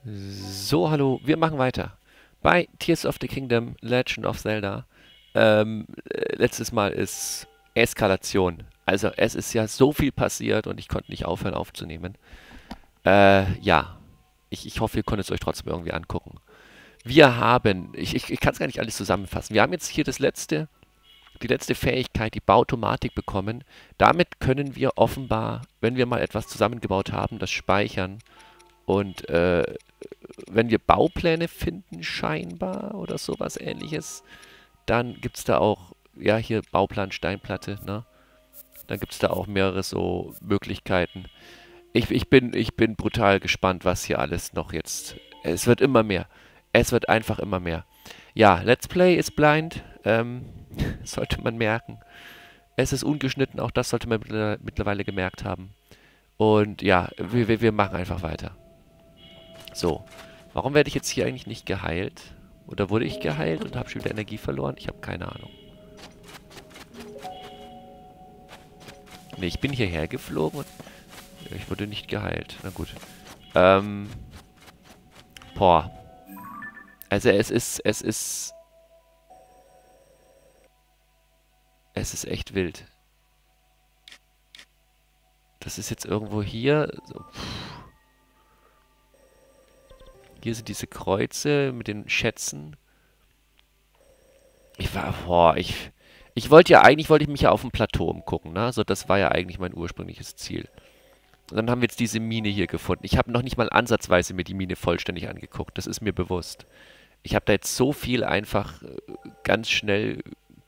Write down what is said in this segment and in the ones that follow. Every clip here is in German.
So, hallo, wir machen weiter. Bei Tears of the Kingdom, Legend of Zelda. Letztes Mal ist Eskalation. Also es ist ja so viel passiert und ich konnte nicht aufhören aufzunehmen. Ja, ich hoffe, ihr konntet es euch trotzdem irgendwie angucken. Wir haben, ich kann es gar nicht alles zusammenfassen. Wir haben jetzt hier die letzte Fähigkeit, die Bauautomatik bekommen. Damit können wir offenbar, wenn wir mal etwas zusammengebaut haben, das speichern und wenn wir Baupläne finden, scheinbar, oder sowas ähnliches, dann gibt es da auch, ja, hier Bauplan Steinplatte, ne? Dann gibt es da auch mehrere so Möglichkeiten. Ich bin brutal gespannt, was hier alles noch jetzt. Es wird immer mehr. Es wird einfach immer mehr. Ja, Let's Play ist blind. Sollte man merken. Es ist ungeschnitten, auch das sollte man mittlerweile gemerkt haben. Und ja, wir machen einfach weiter. So. Warum werde ich jetzt hier eigentlich nicht geheilt? Oder wurde ich geheilt und habe schon wieder Energie verloren? Ich habe keine Ahnung. Ne, ich bin hierher geflogen und ich wurde nicht geheilt. Na gut. Ähm. Boah. Also es ist echt wild. Das ist jetzt irgendwo hier. So, hier sind diese Kreuze mit den Schätzen. Wollte ich mich ja auf dem Plateau umgucken, ne? Also das war ja eigentlich mein ursprüngliches Ziel. Und dann haben wir jetzt diese Mine hier gefunden. Ich habe noch nicht mal ansatzweise mir die Mine vollständig angeguckt. Das ist mir bewusst. Ich habe da jetzt so viel einfach ganz schnell.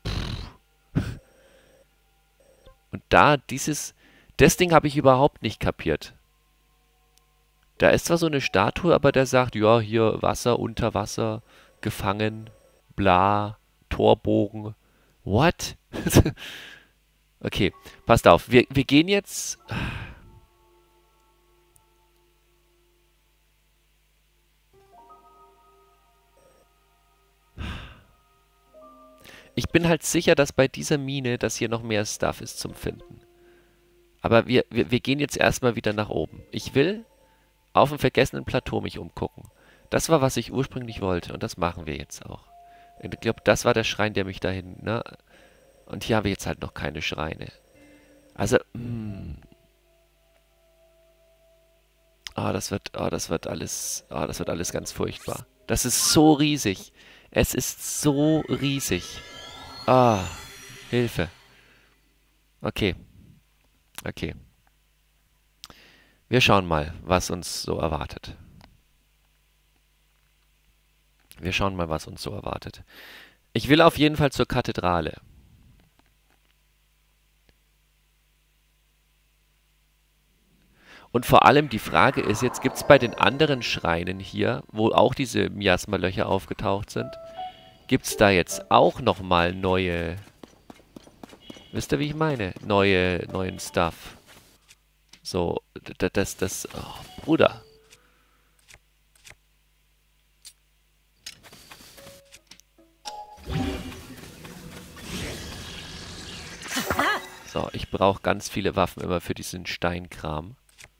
Und das Ding habe ich überhaupt nicht kapiert. Da ist zwar so eine Statue, aber der sagt, ja, hier Wasser, unter Wasser, gefangen, bla, Torbogen. What? Okay, passt auf. Wir gehen jetzt. Ich bin halt sicher, dass bei dieser Mine, dass hier noch mehr Stuff ist zum Finden. Aber wir gehen jetzt erstmal wieder nach oben. Ich will auf dem vergessenen Plateau mich umgucken. Das war, was ich ursprünglich wollte und das machen wir jetzt auch. Ich glaube, das war der Schrein, der mich dahin, ne? Und hier haben wir jetzt halt noch keine Schreine. Also, das wird alles ganz furchtbar. Das ist so riesig. Es ist so riesig. Ah, Hilfe. Okay, okay. Wir schauen mal, was uns so erwartet. Wir schauen mal, was uns so erwartet. Ich will auf jeden Fall zur Kathedrale. Und vor allem die Frage ist jetzt, gibt es bei den anderen Schreinen hier, wo auch diese Miasma-Löcher aufgetaucht sind, gibt es da jetzt auch nochmal neue, wisst ihr, wie ich meine? Neuen Stuff. So, oh, Bruder. So, ich brauche ganz viele Waffen immer für diesen Steinkram.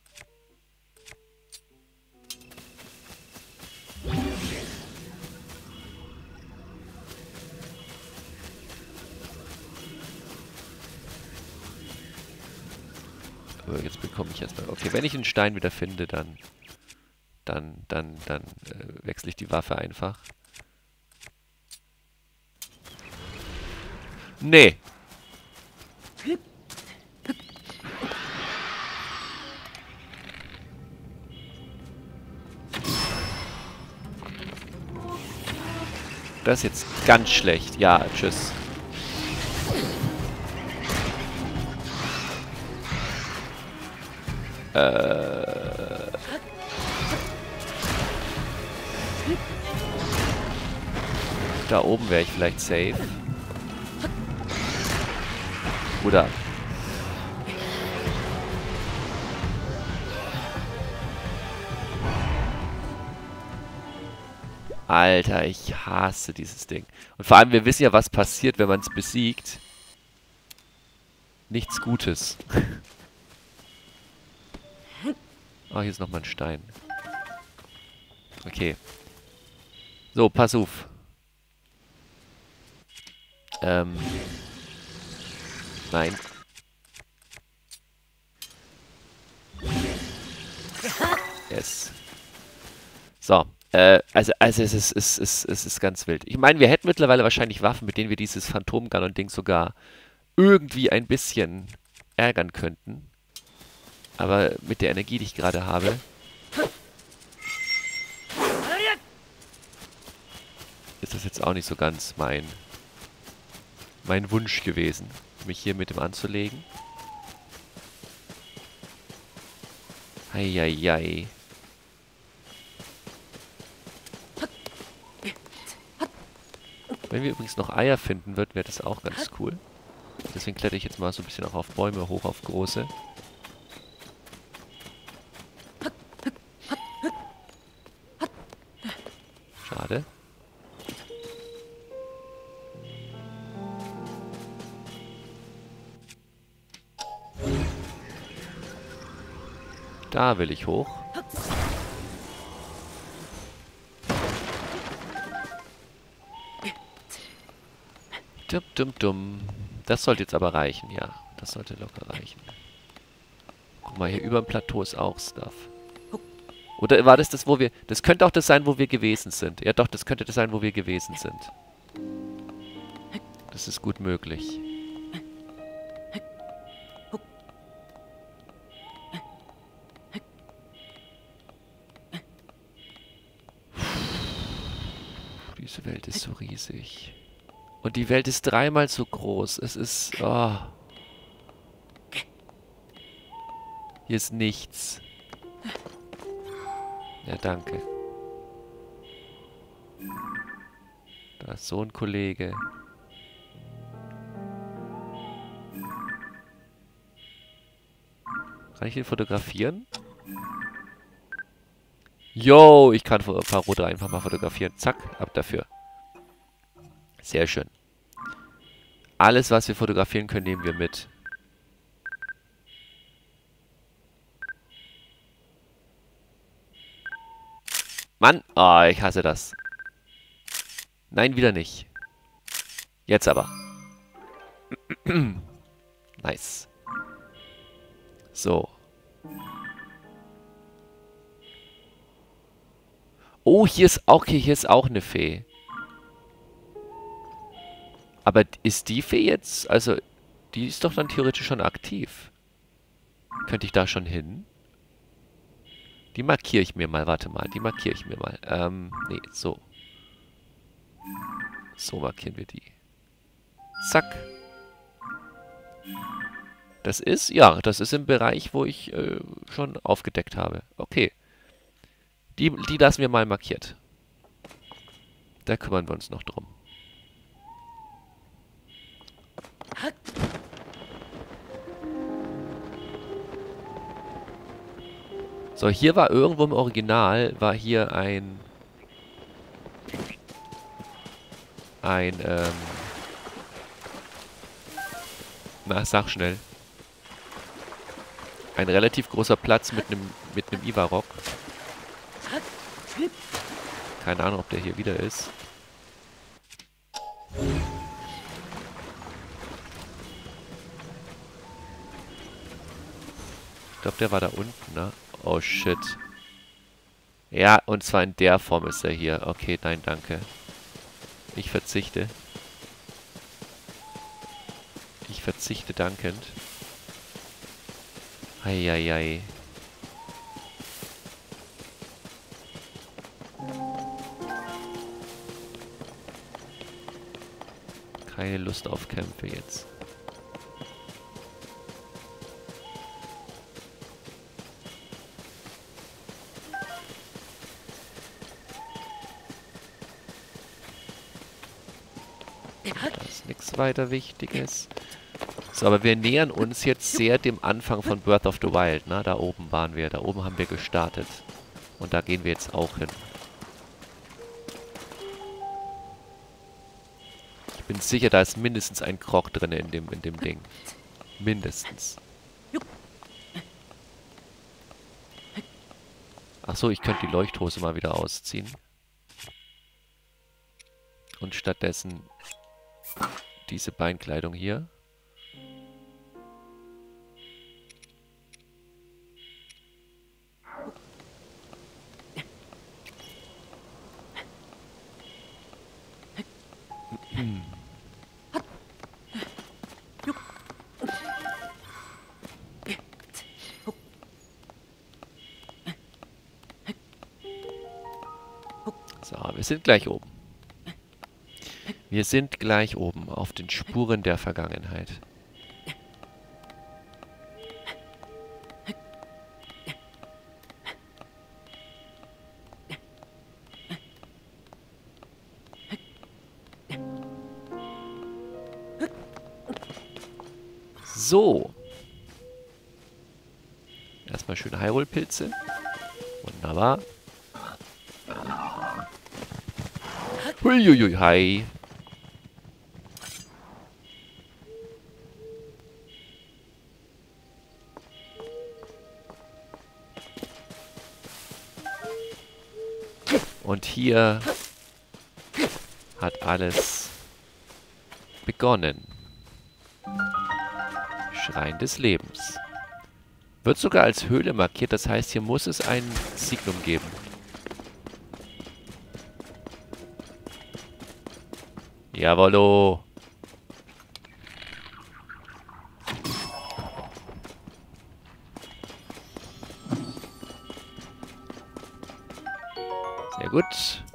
Aber jetzt bekomme ich erstmal. Okay, wenn ich einen Stein wieder finde, dann wechsle ich die Waffe einfach. Nee. Das ist jetzt ganz schlecht. Ja, tschüss. Da oben wäre ich vielleicht safe. Oder... Alter, ich hasse dieses Ding. Und vor allem, wir wissen ja, was passiert, wenn man es besiegt. Nichts Gutes. Oh, hier ist nochmal ein Stein. Okay. So, pass auf. Nein. Yes. So. Also es ist ganz wild. Ich meine, wir hätten mittlerweile wahrscheinlich Waffen, mit denen wir dieses Phantomgun und Ding sogar irgendwie ein bisschen ärgern könnten. Aber mit der Energie, die ich gerade habe, ist das jetzt auch nicht so ganz mein Wunsch gewesen, mich hier mit dem anzulegen. Eieiei. Wenn wir übrigens noch Eier finden würden, wäre das auch ganz cool. Deswegen kletter ich jetzt mal so ein bisschen auch auf Bäume, hoch auf große. Schade. Da will ich hoch. Dum, dum, dum. Das sollte jetzt aber reichen, ja. Das sollte locker reichen. Guck mal, hier über dem Plateau ist auch Stuff. Oder war das, wo wir... Das könnte auch das sein, wo wir gewesen sind. Ja doch, das könnte das sein, wo wir gewesen sind. Das ist gut möglich. Diese Welt ist so riesig. Und die Welt ist dreimal so groß. Es ist... Oh. Hier ist nichts. Ja, danke. Da ist so ein Kollege. Kann ich ihn fotografieren? Yo, ich kann ein paar Rote einfach mal fotografieren. Zack, ab dafür. Sehr schön. Alles, was wir fotografieren können, nehmen wir mit. Mann! Oh, ich hasse das. Nein, wieder nicht. Jetzt aber. Nice. So. Oh, hier ist auch, okay, hier ist auch eine Fee. Aber ist die Fee jetzt... Also, die ist doch dann theoretisch schon aktiv. Könnte ich da schon hin? Die markiere ich mir mal. Warte mal, die markiere ich mir mal. Nee, so. So markieren wir die. Zack. Das ist, ja, das ist im Bereich, wo ich schon aufgedeckt habe. Okay. Die lassen wir mal markiert. Da kümmern wir uns noch drum. So, hier war irgendwo im Original, war hier na, sag schnell. Ein relativ großer Platz mit einem Ivarok. Keine Ahnung, ob der hier wieder ist. Ich glaube, der war da unten, ne? Oh, shit. Ja, und zwar in der Form ist er hier. Okay, nein, danke. Ich verzichte. Ich verzichte dankend. Eieiei. Keine Lust auf Kämpfe jetzt. Da ist nichts weiter Wichtiges. So, aber wir nähern uns jetzt sehr dem Anfang von Breath of the Wild, ne? Da oben waren wir, da oben haben wir gestartet. Und da gehen wir jetzt auch hin. Ich bin sicher, da ist mindestens ein Krog drin in dem Ding. Mindestens. Ach so, ich könnte die Leuchthose mal wieder ausziehen. Und stattdessen diese Beinkleidung hier. So, wir sind gleich oben. Wir sind gleich oben auf den Spuren der Vergangenheit. So. Erstmal schön Hyrule-Pilze. Wunderbar. Huiuiui, hi. Und hier hat alles begonnen. Schrein des Lebens. Wird sogar als Höhle markiert, das heißt, hier muss es ein Signum geben. Jawollo. Sehr gut.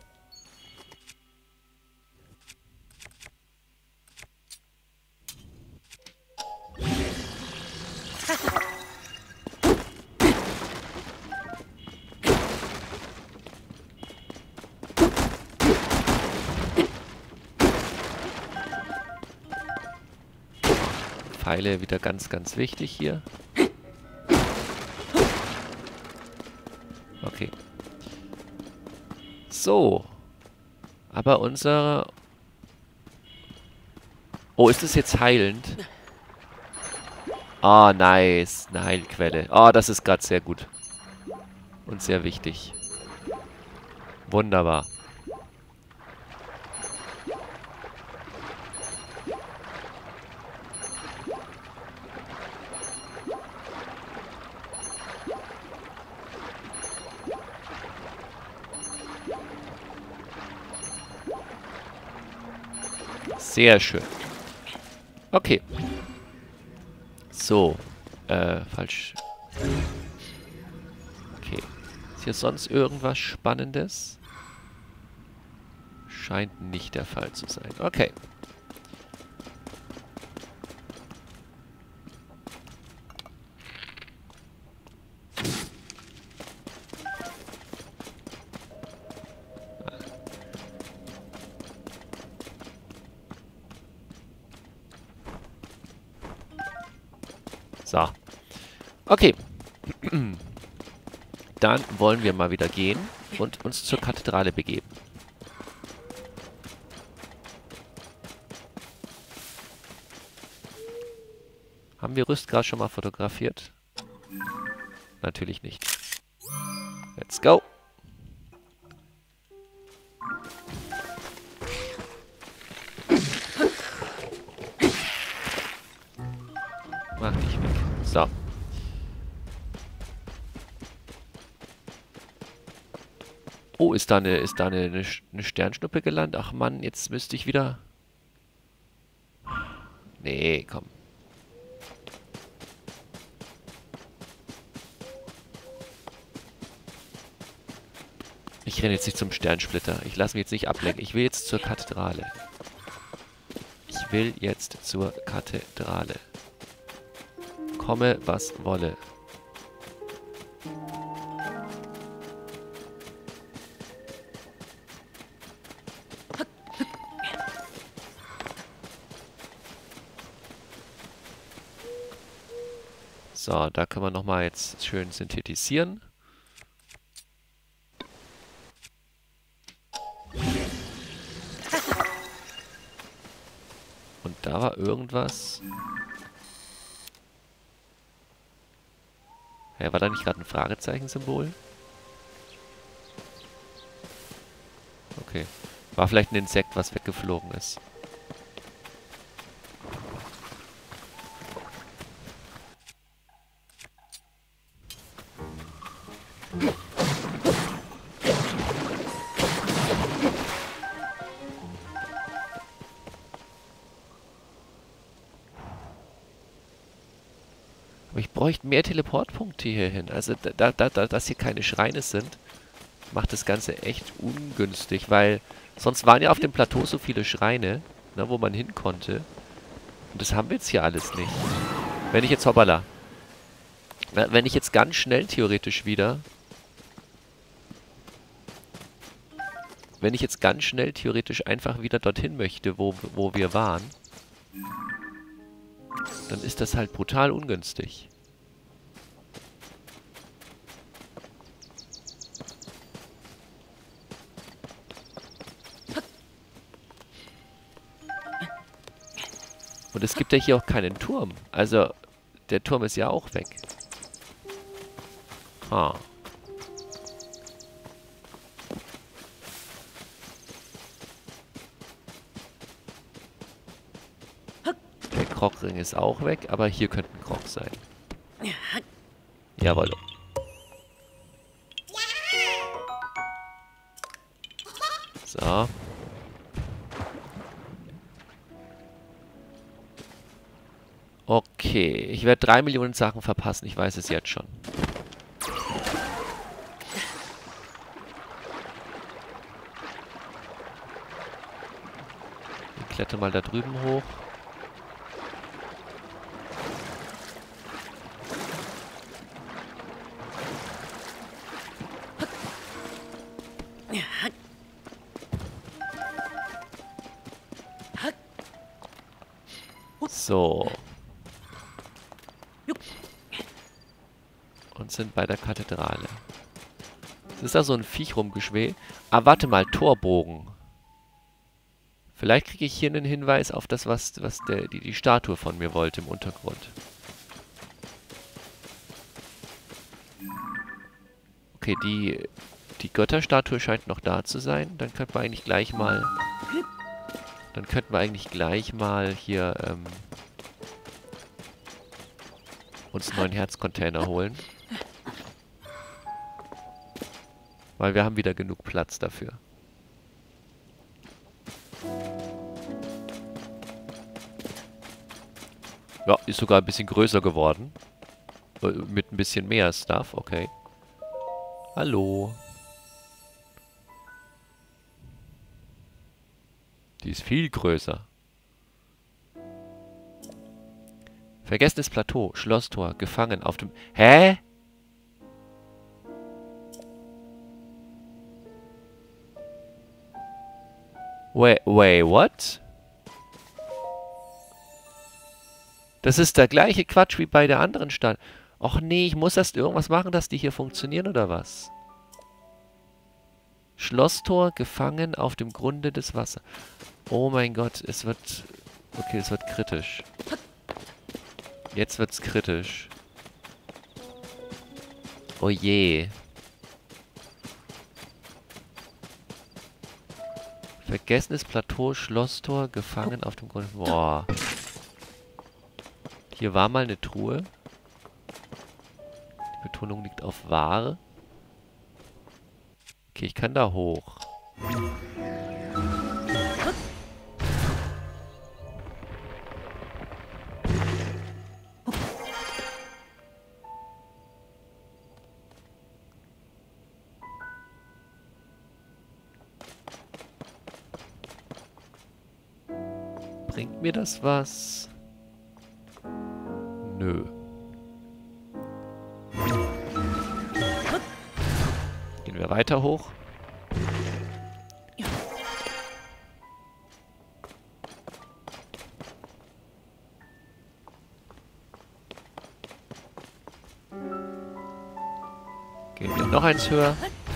Pfeile wieder ganz, ganz wichtig hier. Okay. So. Aber unser... Oh, ist das jetzt heilend? Ah, nice. Eine Heilquelle. Ah, das ist gerade sehr gut. Und sehr wichtig. Wunderbar. Sehr schön. Okay. So. Falsch. Okay. Ist hier sonst irgendwas Spannendes? Scheint nicht der Fall zu sein. Okay. So. Okay. Dann wollen wir mal wieder gehen und uns zur Kathedrale begeben. Haben wir Rüstgras schon mal fotografiert? Natürlich nicht. Let's go. Mach dich weg. So. Oh, ist da eine Sternschnuppe gelandet? Ach Mann, jetzt müsste ich wieder... Nee, komm. Ich renne jetzt nicht zum Sternsplitter. Ich lasse mich jetzt nicht ablenken. Ich will jetzt zur Kathedrale. Ich will jetzt zur Kathedrale. Komme, was wolle. So, da können wir nochmal jetzt schön synthetisieren. Und da war irgendwas. Ja, war da nicht gerade ein Fragezeichen-Symbol? okay. War vielleicht ein Insekt, was weggeflogen ist. Aber ich bräuchte mehr Teleportpunkte hier hin. Also, dass hier keine Schreine sind, macht das Ganze echt ungünstig, weil sonst waren ja auf dem Plateau so viele Schreine, ne, wo man hin konnte. Und das haben wir jetzt hier alles nicht. Wenn ich jetzt, hoppala, wenn ich jetzt ganz schnell theoretisch wieder, wenn ich jetzt ganz schnell theoretisch einfach wieder dorthin möchte, wo wir waren, dann ist das halt brutal ungünstig. Und es gibt ja hier auch keinen Turm. Also, der Turm ist ja auch weg. Ah. Der Krogring ist auch weg, aber hier könnte ein Krog sein. Jawohl. So. Okay, ich werde 3 Millionen Sachen verpassen, ich weiß es jetzt schon. Ich kletter mal da drüben hoch. So. Und sind bei der Kathedrale. Es ist da so ein Viech rumgeschwebt. Ah, warte mal, Torbogen. Vielleicht kriege ich hier einen Hinweis auf das, was die Statue von mir wollte im Untergrund. Okay, die Götterstatue scheint noch da zu sein. Dann könnten wir eigentlich gleich mal... Dann könnten wir eigentlich gleich mal hier uns einen neuen Herzcontainer holen. Weil wir haben wieder genug Platz dafür. Ja, ist sogar ein bisschen größer geworden. Mit ein bisschen mehr Stuff, okay. Hallo. Die ist viel größer. Vergessenes Plateau, Schlosstor, gefangen auf dem... Hä? Wait, what? Das ist der gleiche Quatsch wie bei der anderen Stadt. Och nee, ich muss erst irgendwas machen, dass die hier funktionieren, oder was? Schlosstor, gefangen auf dem Grunde des Wassers. Oh mein Gott, es wird... Okay, es wird kritisch. Jetzt wird's kritisch. Oh je. Vergessenes Plateau, Schlosstor, gefangen auf dem Grund... Boah. Hier war mal eine Truhe. Die Betonung liegt auf wahr. Okay, ich kann da hoch. Bringt mir das was? Nö. Gehen wir weiter hoch. Gehen wir noch eins höher.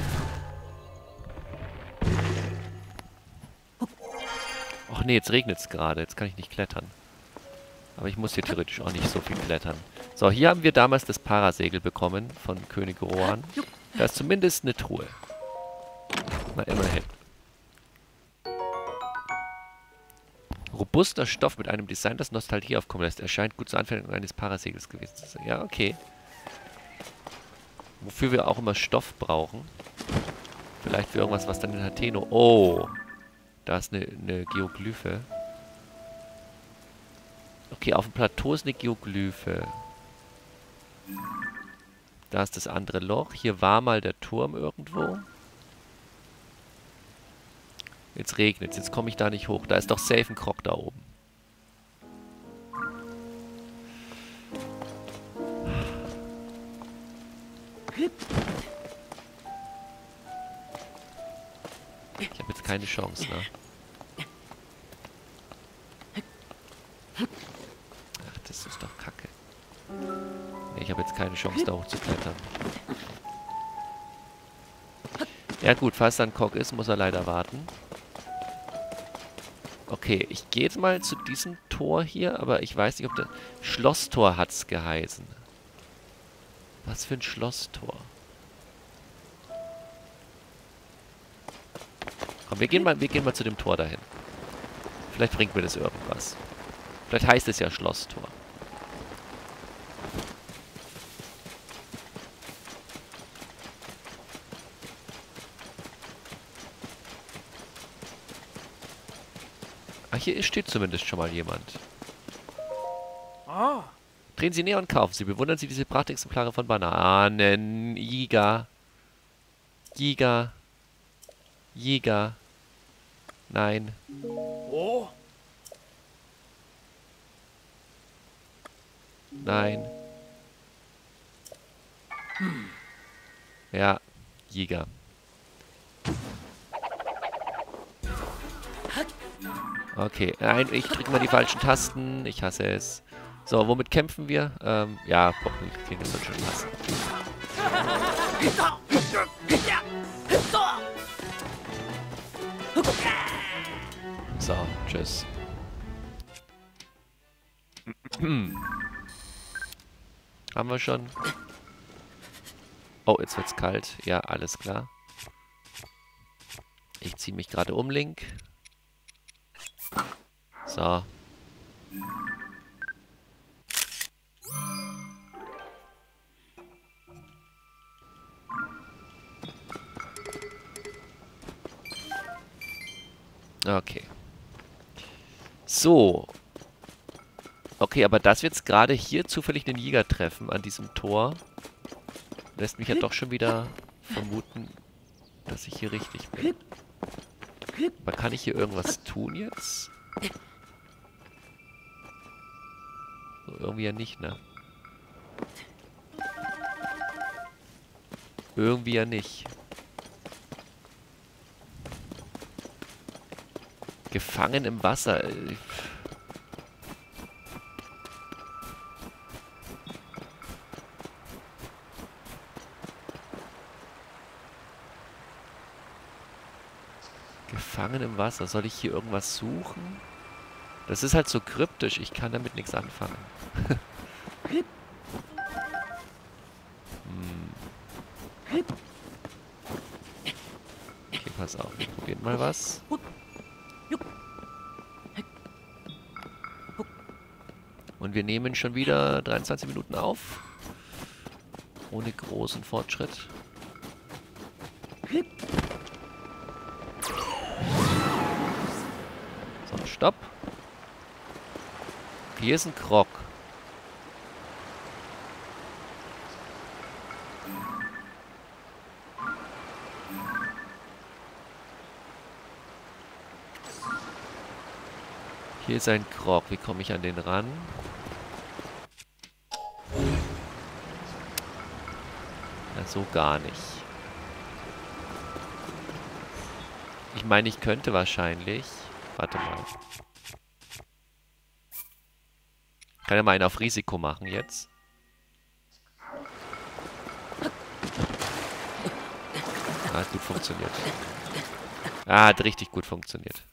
Ach nee, jetzt regnet es gerade. Jetzt kann ich nicht klettern. Aber ich muss hier theoretisch auch nicht so viel klettern. So, hier haben wir damals das Parasegel bekommen von König Rohan. Da ist zumindest eine Truhe. Na, immerhin. Robuster Stoff mit einem Design, das Nostalgie aufkommen lässt. Erscheint gut zur Anfertigung eines Parasegels gewesen zu sein. Ja, okay. Wofür wir auch immer Stoff brauchen. Vielleicht für irgendwas, was dann in Hateno... Oh! Da ist eine Geoglyphe. Okay, auf dem Plateau ist eine Geoglyphe. Da ist das andere Loch. Hier war mal der Turm irgendwo. Jetzt regnet es. Jetzt komme ich da nicht hoch. Da ist doch safe ein Krog da oben. Ich habe jetzt keine Chance, ne? Ach, das ist doch kacke. Nee, ich habe jetzt keine Chance, da hochzuklettern. Ja gut, falls da ein Krog ist, muss er leider warten. Okay, ich gehe jetzt mal zu diesem Tor hier, aber ich weiß nicht, ob der... Schlosstor hat's geheißen. Was für ein Schlosstor? Komm, wir gehen mal zu dem Tor dahin. Vielleicht bringt mir das irgendwas. Vielleicht heißt es ja Schlosstor. Ah, hier steht zumindest schon mal jemand. Ah, Drehen Sie näher und kaufen Sie. Bewundern Sie diese Prachtexemplare von Bananen. Giga. Giga. Giga. Nein. oh, Nein. Ja. Giga. Okay. Nein, ich drücke mal die falschen Tasten. Ich hasse es. So, womit kämpfen wir? Ja, Bockenklinge soll schon passen. So, tschüss. Haben wir schon? Oh, jetzt wird's kalt. Ja, alles klar. Ich ziehe mich gerade um, Link. So. Okay. So. Okay, aber dass wir jetzt gerade hier zufällig den Jäger treffen an diesem Tor, lässt mich ja doch schon wieder vermuten, dass ich hier richtig bin. Aber kann ich hier irgendwas tun jetzt? So, irgendwie ja nicht, ne? Irgendwie ja nicht. Gefangen im Wasser. Gefangen im Wasser. Soll ich hier irgendwas suchen? Das ist halt so kryptisch. Ich kann damit nichts anfangen. Okay, pass auf. Wir probieren mal was. Und wir nehmen schon wieder 23 Minuten auf. Ohne großen Fortschritt. So, stopp. Hier ist ein Krog. Hier ist ein Krog. Wie komme ich an den ran? Na, so gar nicht. Ich meine, ich könnte wahrscheinlich... Warte mal. Kann ja mal einen auf Risiko machen jetzt. Ah, hat gut funktioniert. Ah, hat richtig gut funktioniert.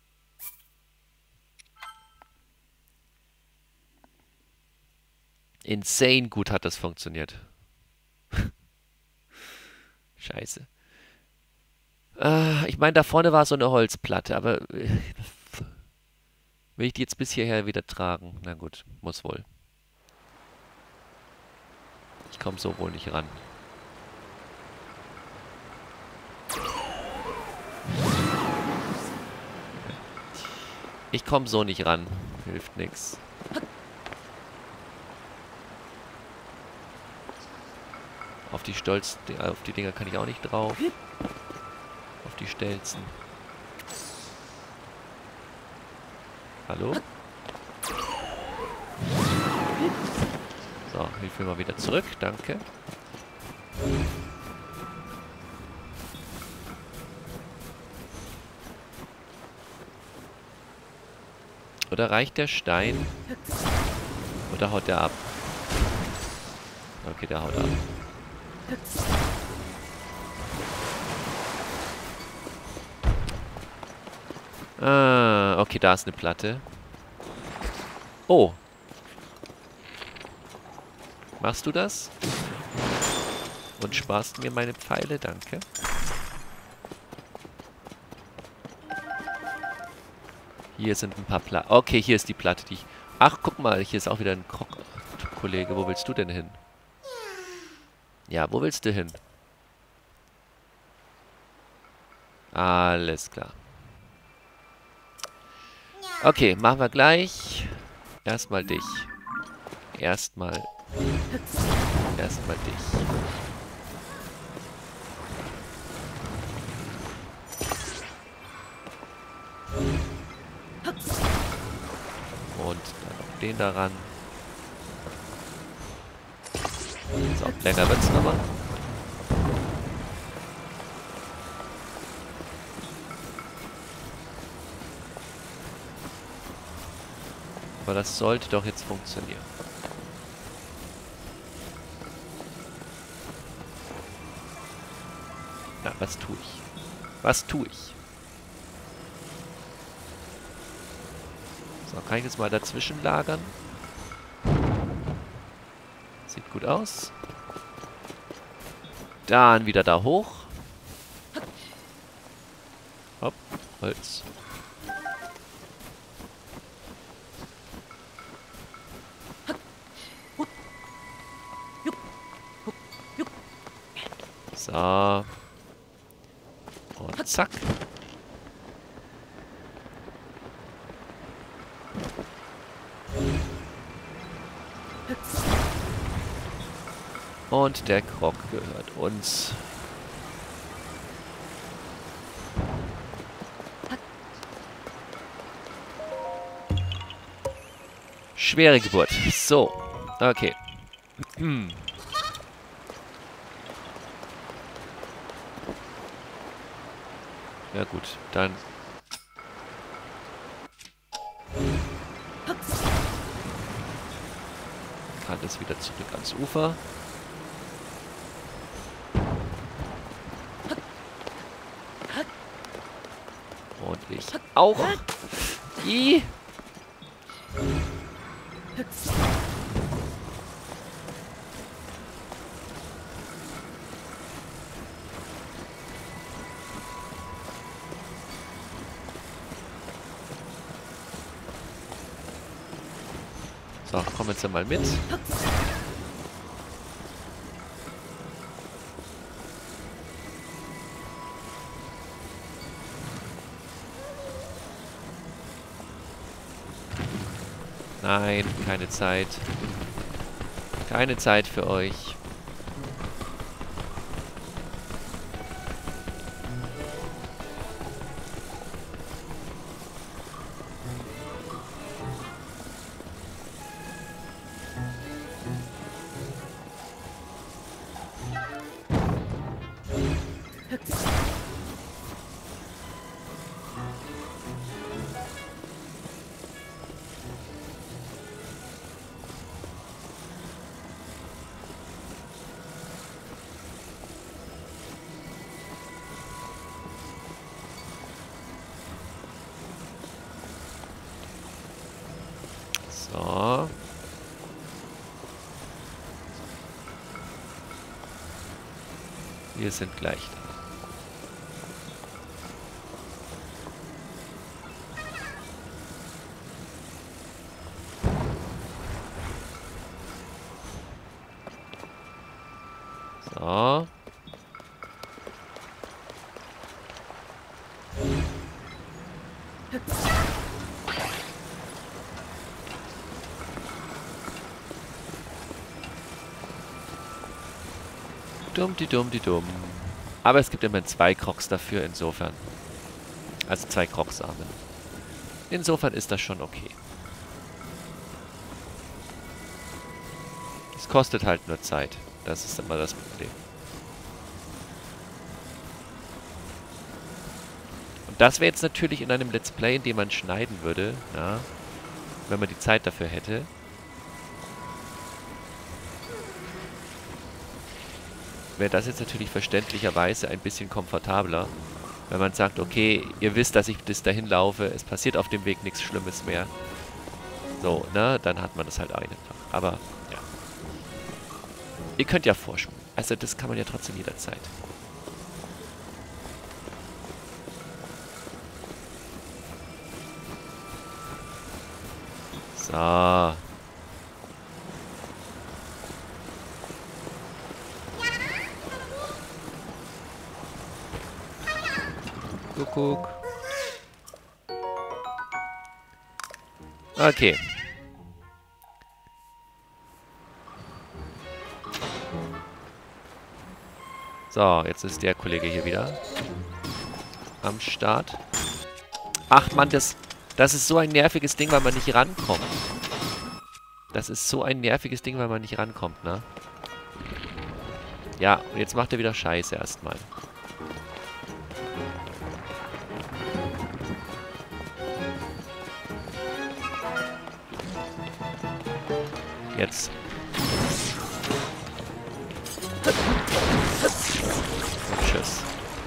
Insane gut hat das funktioniert. Scheiße. Ich meine, da vorne war so eine Holzplatte, aber... Will ich die jetzt bis hierher wieder tragen? Na gut, muss wohl. Ich komme so wohl nicht ran. Ich komme so nicht ran. Hilft nix. Auf die auf die Dinger kann ich auch nicht drauf. Auf die Stelzen. Hallo? So, hilf mir mal wieder zurück. Danke. Oder reicht der Stein? Oder haut der ab? Okay, der haut ab. Ah, okay, da ist eine Platte. Oh. Machst du das? Und sparst mir meine Pfeile? Danke. Hier sind ein paar Platten. Okay, hier ist die Platte, die ich... Ach, guck mal, hier ist auch wieder ein Kollege. Wo willst du denn hin? Ja, wo willst du hin? Alles klar. Okay, machen wir gleich. Erstmal dich. Erstmal dich. Und dann noch den daran. So, länger wird's nochmal. Aber das sollte doch jetzt funktionieren. Ja, was tue ich? Was tue ich? So, kann ich jetzt mal dazwischen lagern? Sieht gut aus. Dann wieder da hoch. Hopp, Holz. So. Und zack. Und der Krog gehört uns. Schwere Geburt. So. Okay. Ja gut, dann... kann es wieder zurück ans Ufer. Und ich auch. I. So, komm jetzt mal mit. Nein, keine Zeit. Keine Zeit für euch. So. Wir sind gleich da. Dumm. Aber es gibt immerhin 2 Crocs dafür, insofern. Also 2 Croc-Samen. Insofern ist das schon okay. Es kostet halt nur Zeit. Das ist immer das Problem. Und das wäre jetzt natürlich in einem Let's Play, in dem man schneiden würde, ja, wenn man die Zeit dafür hätte. Wäre das jetzt natürlich verständlicherweise ein bisschen komfortabler, wenn man sagt, okay, ihr wisst, dass ich bis dahin laufe, es passiert auf dem Weg nichts Schlimmes mehr. So, ne, dann hat man das halt einfach. Aber, ja. Ihr könnt ja vorspulen. Also das kann man ja trotzdem jederzeit. So. Kuckuck. Okay. So, jetzt ist der Kollege hier wieder am Start. Ach man, das ist so ein nerviges Ding, weil man nicht rankommt. Das ist so ein nerviges Ding, weil man nicht rankommt, ne? Ja, und jetzt macht er wieder Scheiße erstmal. Jetzt. Und tschüss.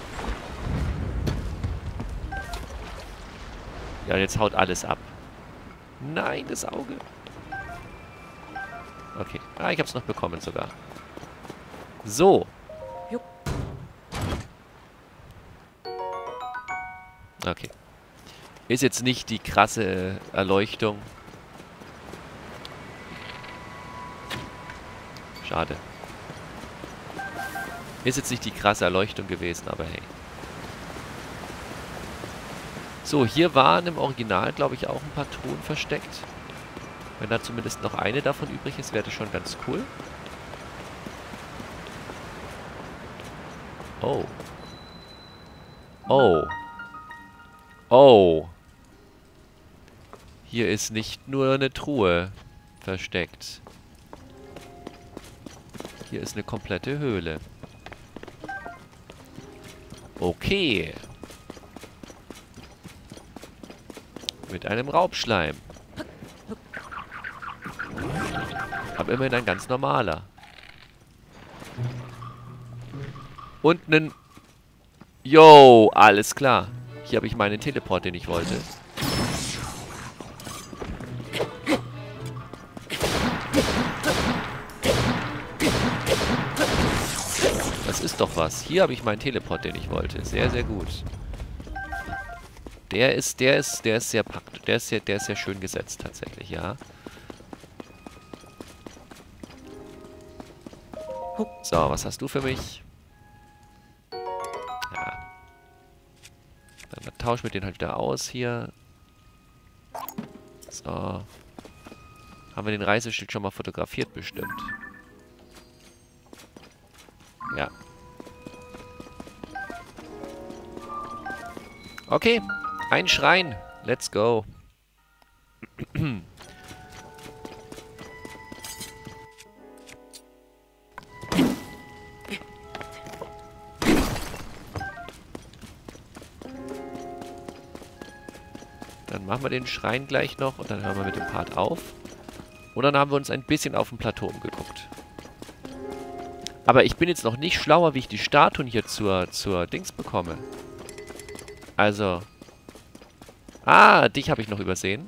Ja, und jetzt haut alles ab. Nein, das Auge. Okay. Ah, ich hab's noch bekommen sogar. So. Okay. Ist jetzt nicht die krasse Erleuchtung. Schade. Ist jetzt nicht die krasse Erleuchtung gewesen, aber hey. So, hier waren im Original, glaube ich, auch ein paar Truhen versteckt. Wenn da zumindest noch eine davon übrig ist, wäre das schon ganz cool. Oh. Oh. Oh. Hier ist nicht nur eine Truhe versteckt. Hier ist eine komplette Höhle. Okay. Mit einem Raubschleim. Aber immerhin ein ganz normaler. Und einen... Yo, alles klar. Hier habe ich meinen Teleport, den ich wollte. Das ist doch was. Hier habe ich meinen Teleport, den ich wollte. Sehr, sehr gut. Der ist sehr praktisch. Der ist sehr schön gesetzt, tatsächlich, ja. So, was hast du für mich? Ja. Dann tauschen wir den halt wieder aus hier. So. Haben wir den Reiseschild schon mal fotografiert, bestimmt. Ja. Okay. Ein Schrein. Let's go. Dann machen wir den Schrein gleich noch und dann hören wir mit dem Part auf. Und dann haben wir uns ein bisschen auf dem Plateau umgeguckt. Aber ich bin jetzt noch nicht schlauer, wie ich die Statuen hier zur Dings bekomme. Also... Ah, dich habe ich noch übersehen.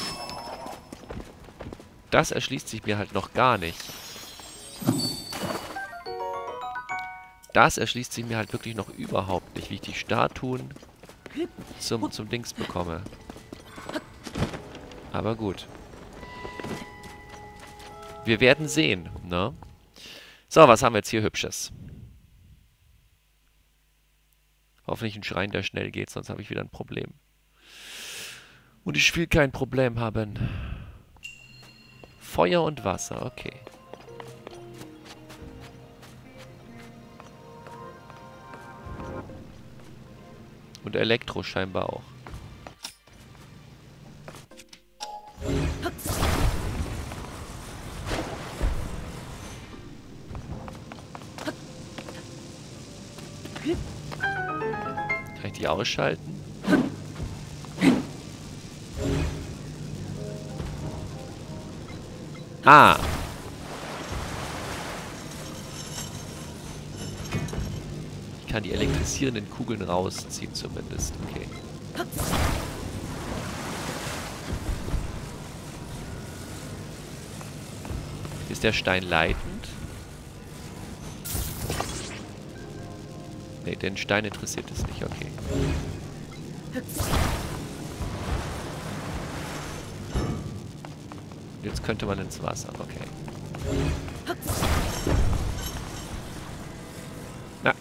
Das erschließt sich mir halt noch gar nicht. Das erschließt sich mir halt wirklich noch überhaupt nicht, wie ich die Statuen zum Dings bekomme. Aber gut. Wir werden sehen, ne? So, was haben wir jetzt hier Hübsches? Hoffentlich ein Schrein, der schnell geht, sonst habe ich wieder ein Problem. Und ich will kein Problem haben. Feuer und Wasser, okay. Und Elektro scheinbar auch. Kann ich die ausschalten? Ah! Ich kann die elektrisierenden Kugeln rausziehen zumindest. Okay. Ist der Stein leitend? Ne, den Stein interessiert es nicht. Okay. Jetzt könnte man ins Wasser. Okay. Na.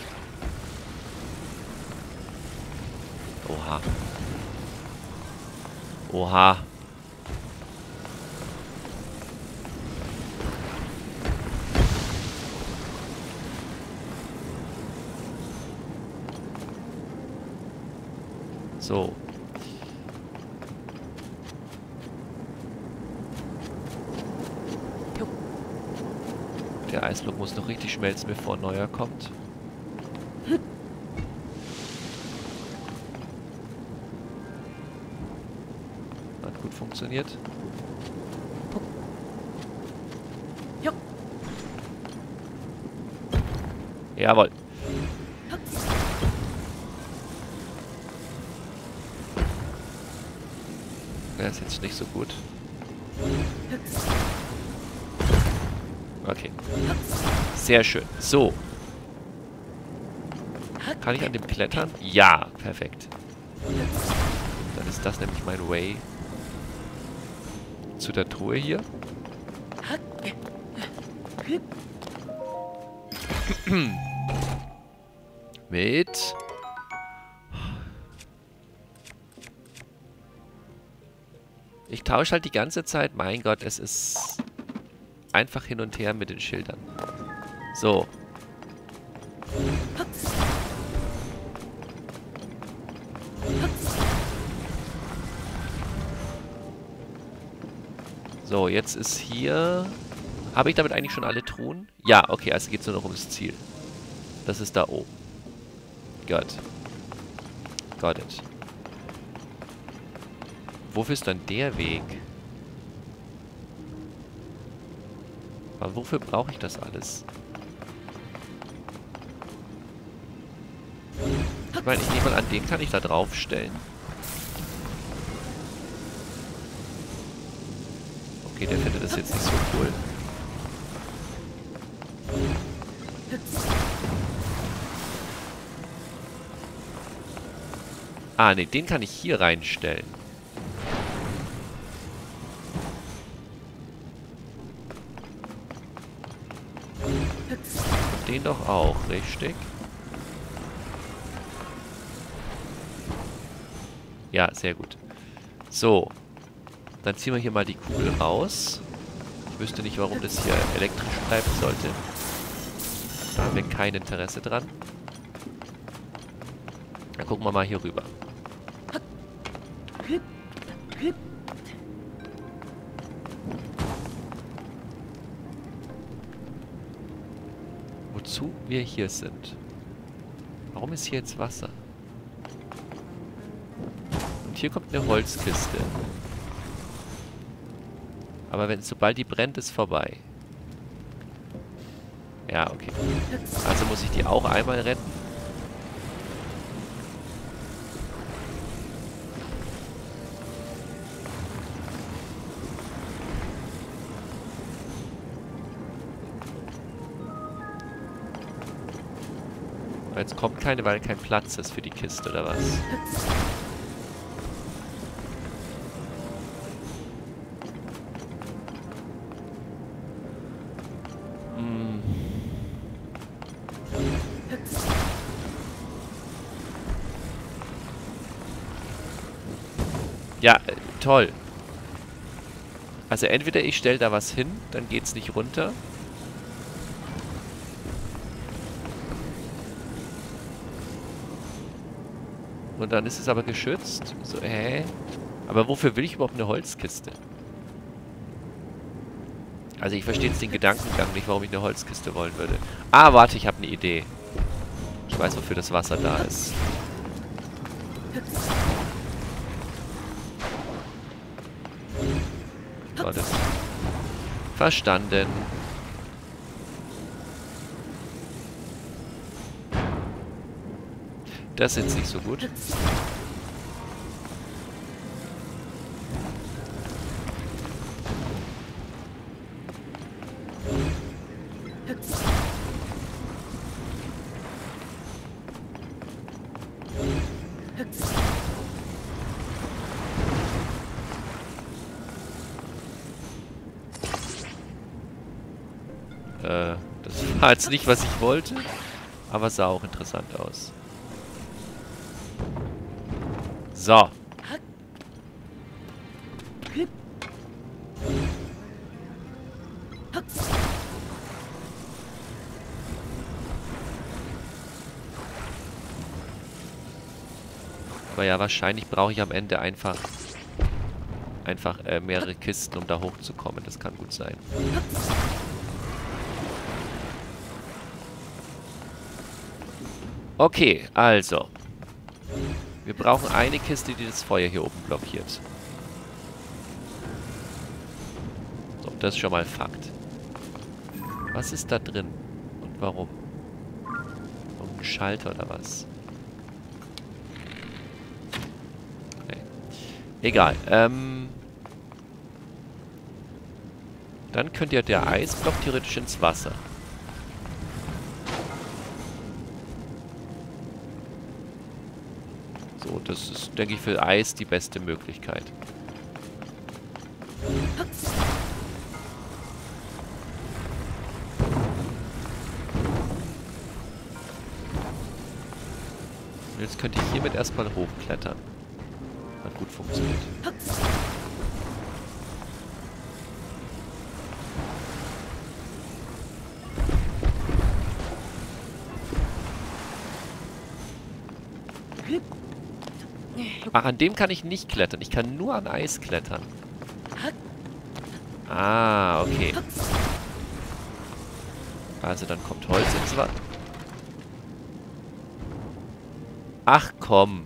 Oha. Oha. So. Der Eisblock muss noch richtig schmelzen, bevor ein neuer kommt. Hat gut funktioniert. Jawohl. Das ist jetzt nicht so gut. Okay. Sehr schön. So. Kann ich an dem klettern? Ja, perfekt. Dann ist das nämlich mein Way zu der Truhe hier. Mit... Ich tausche halt die ganze Zeit. Mein Gott, es ist einfach hin und her mit den Schildern. So. So, jetzt ist hier... Habe ich damit eigentlich schon alle Truhen? Ja, okay, also geht es nur noch ums Ziel. Das ist da oben. Got it. Wofür ist dann der Weg? Aber wofür brauche ich das alles? Ich meine, ich nehme mal an, den kann ich da draufstellen. Okay, der findet das jetzt nicht so cool. Ah, ne, den kann ich hier reinstellen. Den doch auch, richtig? Ja, sehr gut. So. Dann ziehen wir hier mal die Kugel raus. Ich wüsste nicht, warum das hier elektrisch bleiben sollte. Da haben wir kein Interesse dran. Dann gucken wir mal hier rüber. Wozu wir hier sind. Warum ist hier jetzt Wasser? Und hier kommt eine Holzkiste. Aber sobald die brennt, ist vorbei. Ja, okay. Also muss ich die auch einmal retten. Jetzt kommt keine, weil kein Platz ist für die Kiste, oder was? Hm. Ja, toll. Also entweder ich stelle da was hin, dann geht's nicht runter. Und dann ist es aber geschützt. So, Aber wofür will ich überhaupt eine Holzkiste? Also ich verstehe jetzt den Gedankengang nicht, warum ich eine Holzkiste wollen würde. Ah, warte, ich habe eine Idee. Ich weiß, wofür das Wasser da ist. War das verstanden. Das ist jetzt nicht so gut. Das war jetzt nicht, was ich wollte, aber sah auch interessant aus. So. Aber ja, wahrscheinlich brauche ich am Ende einfach mehrere Kisten, um da hochzukommen. Das kann gut sein. Okay, also. Wir brauchen eine Kiste, die das Feuer hier oben blockiert. So, das ist schon mal Fakt. Was ist da drin? Und warum? Ein Schalter oder was? Nee. Egal. Dann könnte ja der Eisblock theoretisch ins Wasser. So, das ist, denke ich, für Eis die beste Möglichkeit. Und jetzt könnte ich hiermit erstmal hochklettern. Hat gut funktioniert. Ach, an dem kann ich nicht klettern. Ich kann nur an Eis klettern. Ah, okay. Also dann kommt Holz ins Wasser. Ach komm.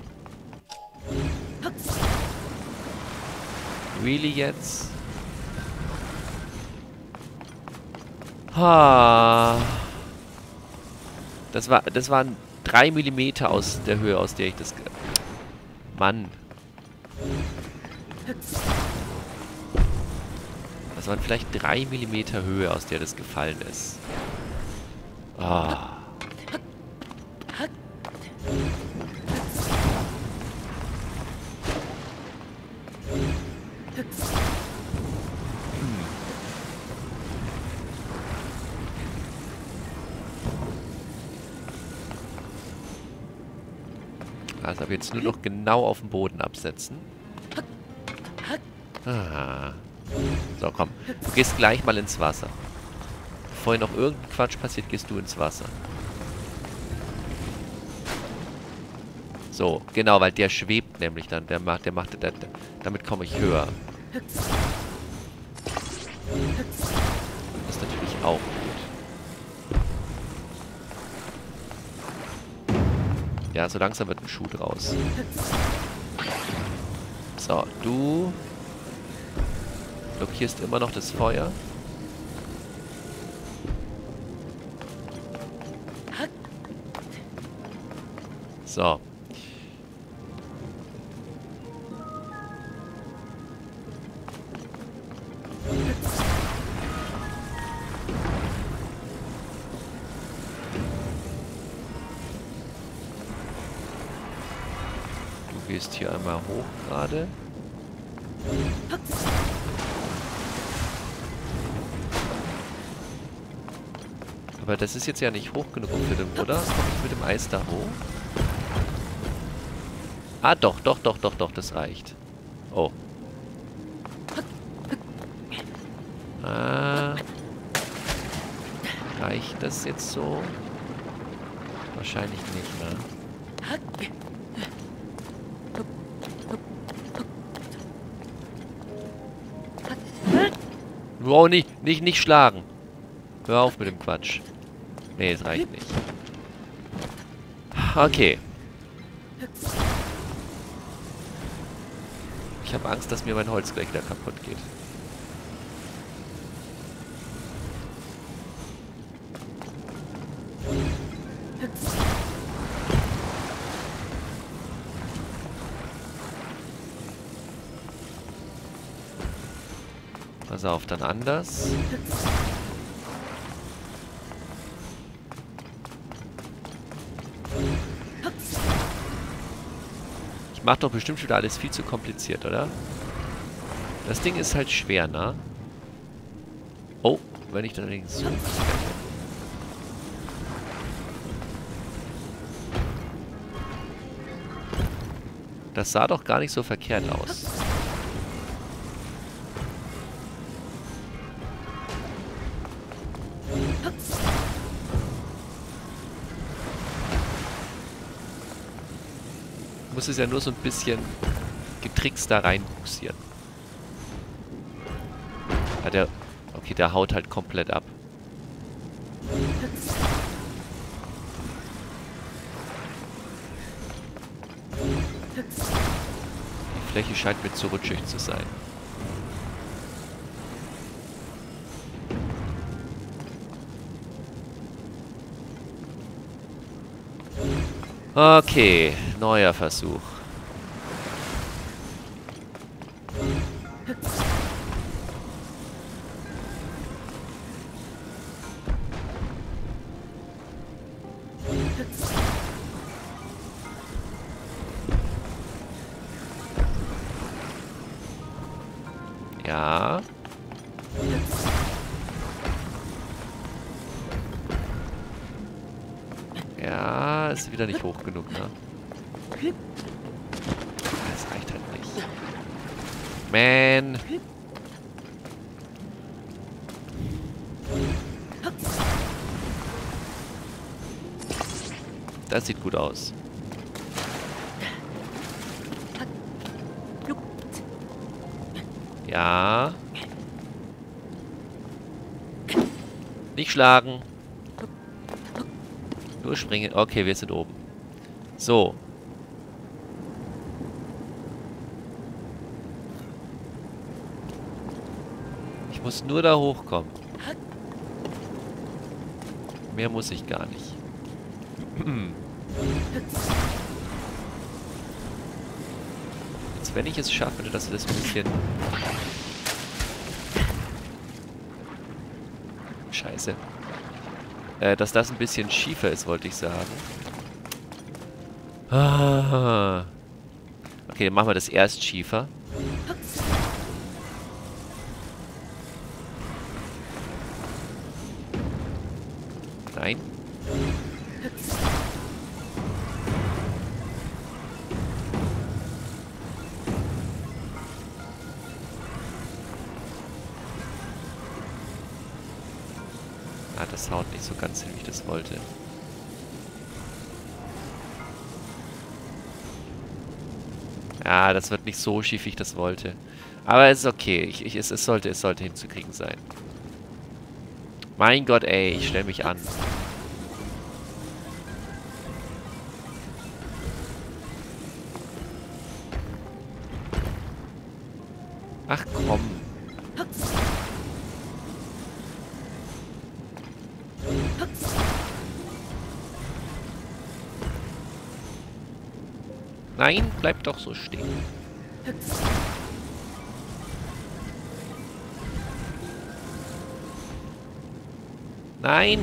Really jetzt? Ha. Das waren 3 Millimeter aus der Höhe, aus der ich das... Mann. Das waren vielleicht 3 Millimeter Höhe, aus der das gefallen ist. Ah. Also aber jetzt nur noch genau auf den Boden absetzen. Ah. So, komm. Du gehst gleich mal ins Wasser. Bevor hier noch irgendein Quatsch passiert, gehst du ins Wasser. So, genau, weil der schwebt nämlich dann. Damit komme ich höher. Das ist natürlich auch gut. Ja, so langsam wird ein Schuh draus. So, du blockierst immer noch das Feuer. So. Du gehst hier einmal hoch gerade. Aber das ist jetzt ja nicht hoch genug für den, oder? Komme ich mit dem Eis da hoch? Ah, doch, das reicht. Oh. Reicht das jetzt so? Wahrscheinlich nicht, ne? Wow, nicht schlagen. Hör auf mit dem Quatsch. Nee, es reicht nicht. Okay. Ich habe Angst, dass mir mein Holz gleich wieder kaputt geht. Pass auf, dann anders. Ich mach doch bestimmt wieder alles viel zu kompliziert, oder? Das Ding ist halt schwer, ne? Oh, wenn ich dann allerdings so... Das sah doch gar nicht so verkehrt aus. Muss es ja nur so ein bisschen getrickst da rein buxieren. Ja, der... Okay, der haut halt komplett ab. Die Fläche scheint mir zu rutschig zu sein. Okay, neuer Versuch. Ja. Ja, ist wieder nicht hoch genug, ne? Das reicht halt nicht. Man. Das sieht gut aus. Ja. Nicht schlagen. Nur springen. Okay, wir sind oben. So. Ich muss nur da hochkommen. Mehr muss ich gar nicht. Jetzt, wenn ich es schaffe, dass wir das ein bisschen... Scheiße. Dass das ein bisschen schiefer ist, wollte ich sagen. Ah. Okay, dann machen wir das erst schiefer. Nein. Ah, das haut nicht so ganz hin, wie ich das wollte. Ja, das wird nicht so schief, wie ich das wollte. Aber es ist okay. Es sollte hinzukriegen sein. Mein Gott, ey, ich stelle mich an. Ach komm. Nein, bleib doch so stehen. Nein!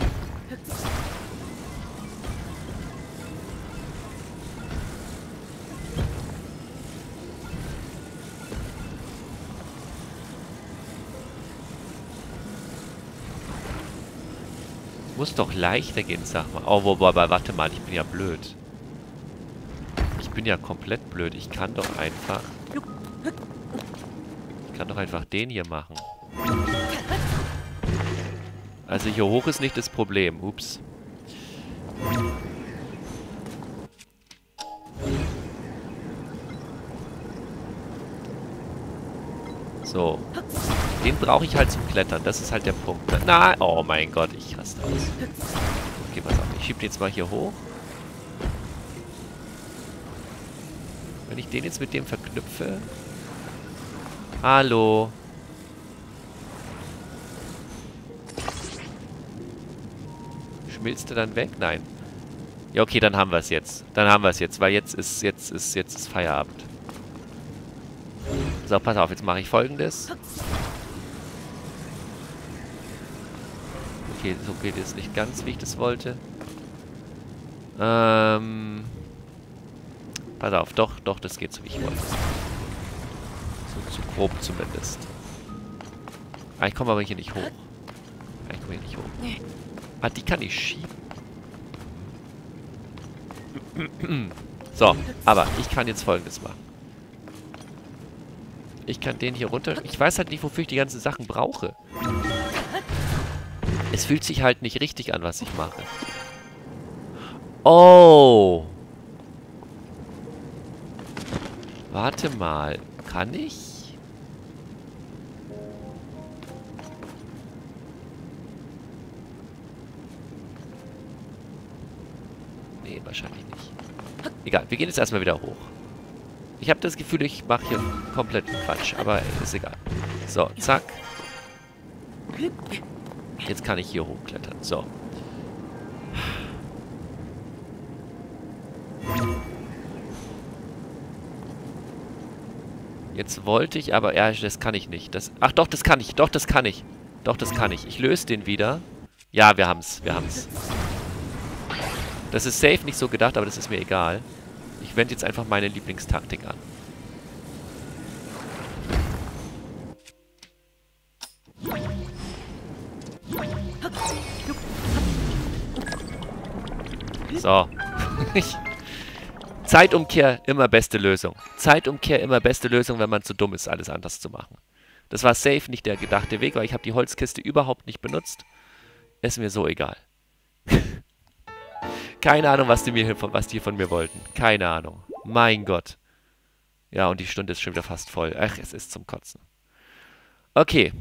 Muss doch leichter gehen, sag mal. Oh, wobei, warte mal, ich bin ja blöd. Ich bin ja komplett blöd. Ich kann doch einfach... Ich kann doch einfach den hier machen. Also hier hoch ist nicht das Problem. Ups. So. Den brauche ich halt zum Klettern. Das ist halt der Punkt. Na, oh mein Gott, ich raste aus. Okay, pass auf. Ich schiebe den jetzt mal hier hoch. Wenn ich den jetzt mit dem verknüpfe... Hallo. Schmilzt er dann weg? Nein. Ja, okay, dann haben wir es jetzt. Dann haben wir es jetzt, weil jetzt ist Feierabend. So, pass auf, jetzt mache ich Folgendes. Okay, so geht es nicht ganz, wie ich das wollte. Pass auf, doch, das geht so, wie ich wollte. So grob zumindest. Ah, ich komme aber hier nicht hoch. Ich komme hier nicht hoch. Ah, die kann ich schieben. So, aber ich kann jetzt Folgendes machen. Ich kann den hier runter... Ich weiß halt nicht, wofür ich die ganzen Sachen brauche. Es fühlt sich halt nicht richtig an, was ich mache. Oh. Warte mal. Kann ich? Nee, wahrscheinlich nicht. Egal, wir gehen jetzt erstmal wieder hoch. Ich habe das Gefühl, ich mache hier komplett Quatsch, aber ist egal. So, zack. Jetzt kann ich hier hochklettern. So. Jetzt wollte ich, aber... Ja, das kann ich nicht. Ach doch, das kann ich. Doch, das kann ich. Doch, das kann ich. Ich löse den wieder. Ja, wir haben's. Wir haben's. Das ist safe nicht so gedacht, aber das ist mir egal. Ich wende jetzt einfach meine Lieblingstaktik an. So. Zeitumkehr immer beste Lösung. Zeitumkehr immer beste Lösung, wenn man zu dumm ist, alles anders zu machen. Das war safe nicht der gedachte Weg, weil ich habe die Holzkiste überhaupt nicht benutzt. Ist mir so egal. Keine Ahnung, was die von mir wollten. Keine Ahnung. Mein Gott. Ja, und die Stunde ist schon wieder fast voll. Ach, es ist zum Kotzen. Okay.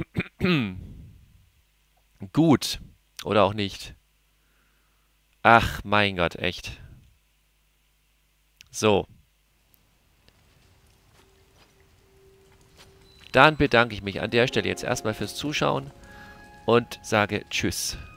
Gut. Oder auch nicht. Ach, mein Gott, echt. So. Dann bedanke ich mich an der Stelle jetzt erstmal fürs Zuschauen und sage Tschüss.